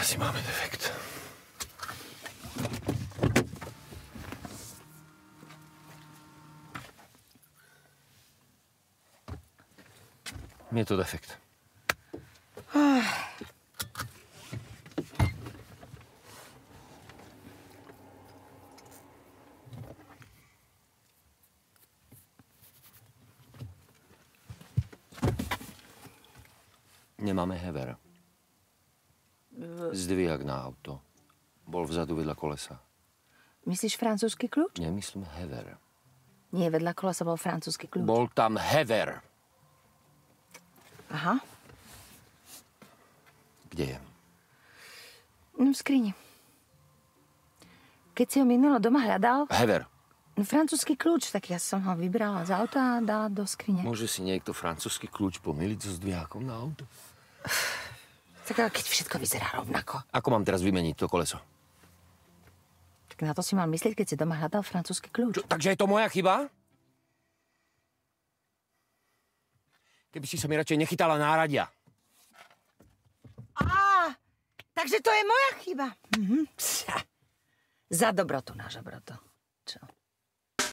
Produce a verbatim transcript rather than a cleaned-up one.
Asi máme defekt. Je to defekt. Nemáme hever. Zdvihák na auto. Bol vzadu vedľa kolesa. Myslíš francúzsky kľúč? Nemyslím hever. Nie, vedľa kolesa bol francúzsky kľúč. Bol tam hever. Aha. Kde je? No, v skrini. Keď si ho minulo doma hľadal... Hever. Francúzsky kľúč, tak ja som ho vybrala z auta a dala do skrine. Môže si niekto francúzsky kľúč pomýliť so zdvihákom na auto? Tak ale keď všetko vyzerá rovnako. Ako mám teraz vymeniť to koleso? Tak na to si mal myslieť, keď si doma hľadal francúzsky kľúč. Čo, takže je to moja chyba? Keby si sa mi radšej nechytala náradia. Á, takže to je moja chyba. Mhm. Za dobrotu na žabroto.